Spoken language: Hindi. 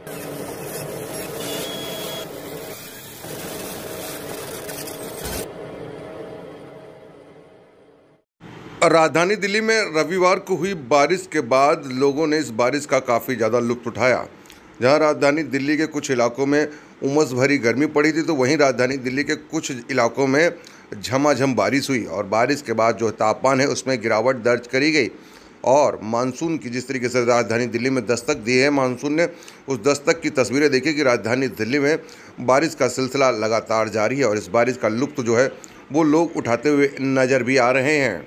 राजधानी दिल्ली में रविवार को हुई बारिश के बाद लोगों ने इस बारिश का काफ़ी ज़्यादा लुत्फ उठाया। जहां राजधानी दिल्ली के कुछ इलाकों में उमस भरी गर्मी पड़ी थी, तो वहीं राजधानी दिल्ली के कुछ इलाकों में झमाझम बारिश हुई और बारिश के बाद जो तापमान है उसमें गिरावट दर्ज करी गई। और मानसून की जिस तरीके से राजधानी दिल्ली में दस्तक दी है, मानसून ने उस दस्तक की तस्वीरें देखी कि राजधानी दिल्ली में बारिश का सिलसिला लगातार जारी है और इस बारिश का लुत्फ जो है वो लोग उठाते हुए नज़र भी आ रहे हैं।